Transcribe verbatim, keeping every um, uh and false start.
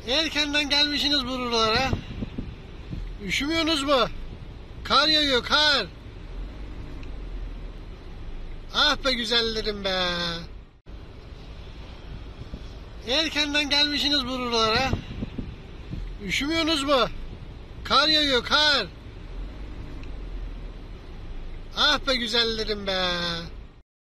Erkenden gelmişsiniz buralara. Üşümüyorsunuz mu? Kar yağıyor, kar. Ah be güzellerim be. Erkenden gelmişsiniz buralara. Üşümüyorsunuz mu? Kar yağıyor, kar. Ah be güzellerim be.